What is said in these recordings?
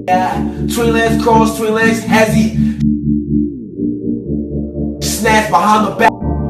Yeah, twin legs cross, twin legs hezzy. Snatch behind the back.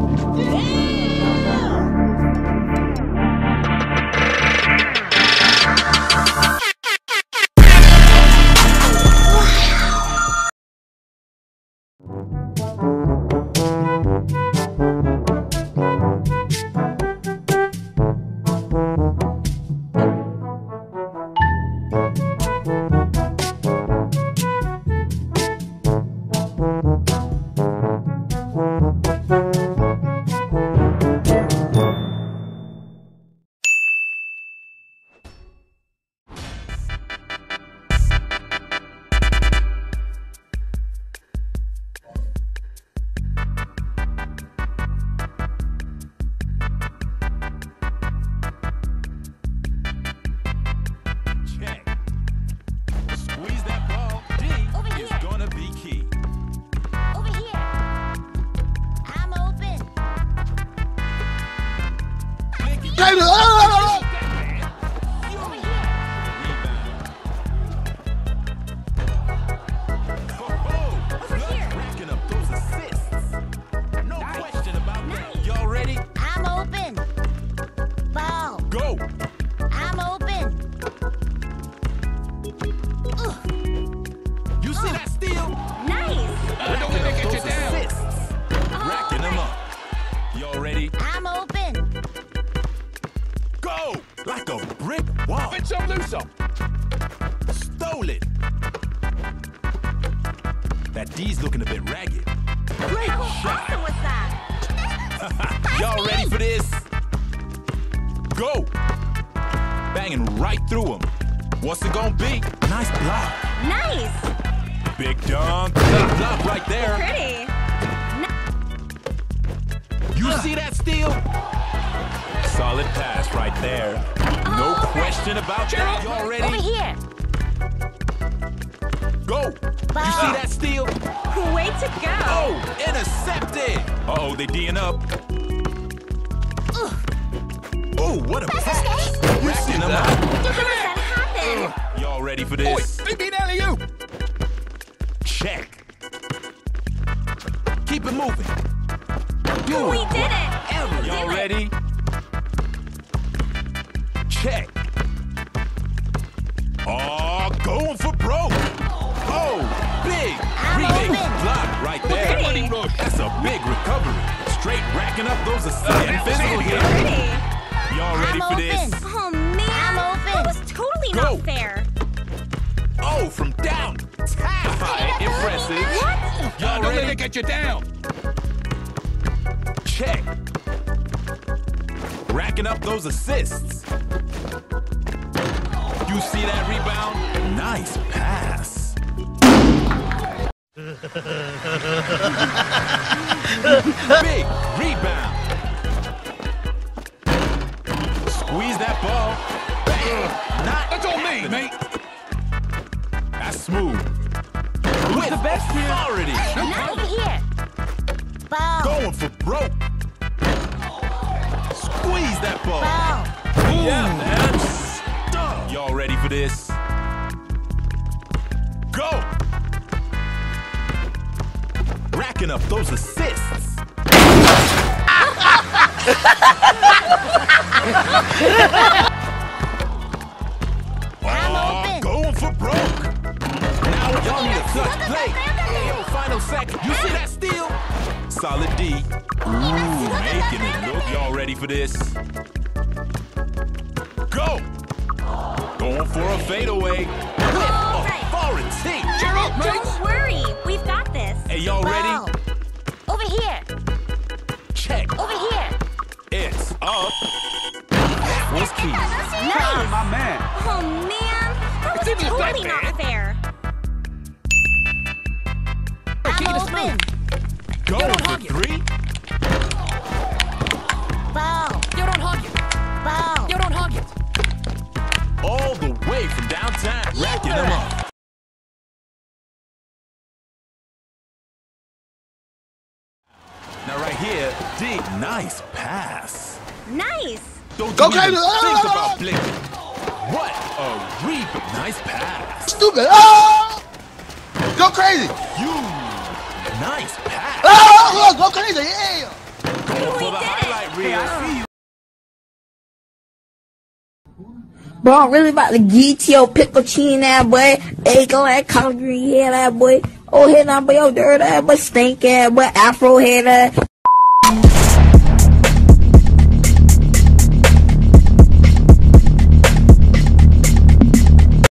Like a brick wall. Fit some, lose some. Stole it. That D's looking a bit ragged. Great shot. Awesome was that? Y'all ready for this? Go. Banging right through him. What's it gonna be? Nice block. Nice. Big dunk. Good block right there. Pretty. You see that steal? Solid pass right there. No question about that. Y'all ready? Over here. Go. You see that steal? Way to go. Oh, intercepted. Uh-oh, they D'ing up. Oh, what a pass. Racking them up. How does that happen? Y'all ready for this? Oi, beat alley-oop. Check. Keep it moving. We did it. Y'all ready? Check. Oh, going for broke. Oh, big. Block right there. Pretty. That's a big recovery. Straight racking up those assists. Physical here. Pretty. Y'all ready for this? Oh, man. I'm open. That was totally not fair. Oh, from down. Impressive. What? Y'all Don't let ready? it get you down. Check. Racking up those assists. You see that rebound? Nice pass. Big rebound. Squeeze that ball. Bang. Not That's on me, mate. That's smooth. Who's the best here? Authority. Over here. Ball. Going for broke. Squeeze that ball. Ball. Yeah, that's done. Y'all ready for this? Go. Racking up those assists. I'm open. Going for broke. Now y'all need a clutch play. Hey, yo, final second. You see that steal? Solid D. Ooh, making it look. Y'all ready for this? Go. Going for a fadeaway. With authority. Cheer up, mate. Don't worry. We've got this. Hey, y'all ready? Over here. Check. Over here. It's up. That was key. Nice. My man. Oh, man. That was It's even that totally bad. not fair. I'm open. Going for three. Ball. You don't hug it. Ball. You don't hug it. All the way from downtown. Racking them up. Now right here, D. Nice pass. Nice. Don't you even think about blinking. What? A reaper. Nice pass. Stupid. Oh! Go crazy. You. Nice pass. Oh, go crazy. Yeah. Going for the highlight reel. Bro, I'm really about to get your pickle chin that boy. Egg on that collard green head that boy. Oh, head that boy, yo, dirt that boy, stink ass boy, afro head that.